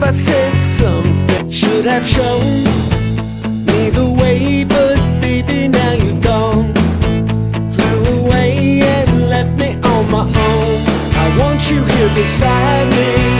I said something, should have shown me the way, but baby, now you've gone. Flew away and left me on my own. I want you here beside me.